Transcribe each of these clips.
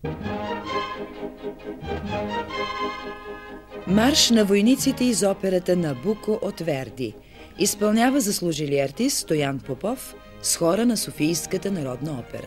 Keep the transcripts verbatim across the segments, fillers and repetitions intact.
Марш на войниците из операта Набуко от Верди. Изпълнява заслужили артист Стоян Попов с хора на Софийската народна опера.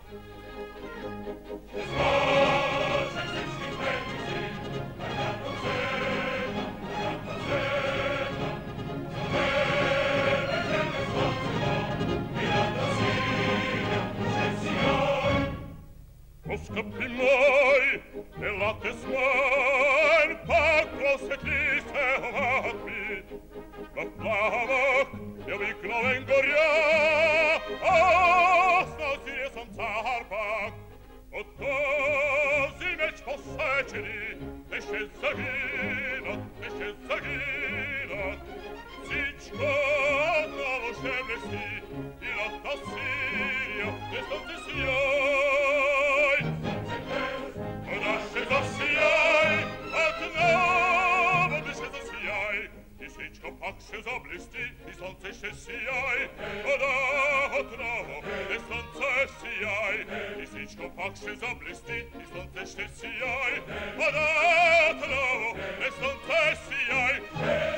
Scappi mai nella tesman paclo se triste ovati la plavak io vi kloven goria osno si je sam carpak od tozi meć posečeni neše zaginat, neše zaginat Sičko novo šeblesti i lata Sirija ne sonce sjaj Naše zasijaj, od novo neše zasijaj I sičko pak še zablesti i sonce še sijaj Oda od novo ne sonce sijaj I sičko pak še zablesti i sonce še sijaj Oda od novo ne sonce sijaj